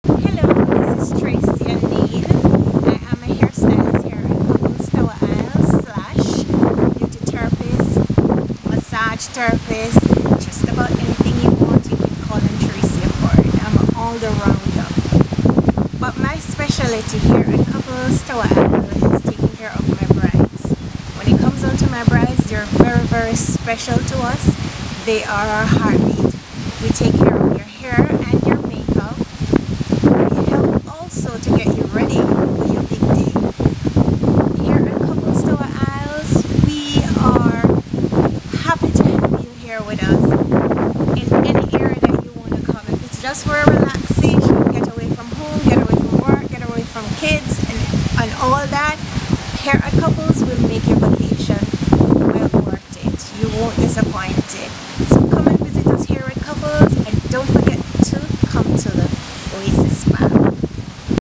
Hello, this is Tracia. I am a hairstylist here at Couples Tower Isle slash beauty therapist, massage therapist, just about anything you want you can call on Tracia for it. I'm an all-rounder. But my specialty here at Couples Tower Isle is taking care of my brides. When it comes down to my brides, they're very special to us. They are our heartbeat. We take care of your hair and your makeup. We help also to get you ready for your big day. Here at Couples Tower Isles, we are happy to have you here with us in any area that you want to come. If it's just for a relaxation, get away from home, get away from work, get away from kids and all that, here at Couples